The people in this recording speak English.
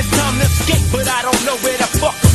it's time to escape, but I don't know where the fuck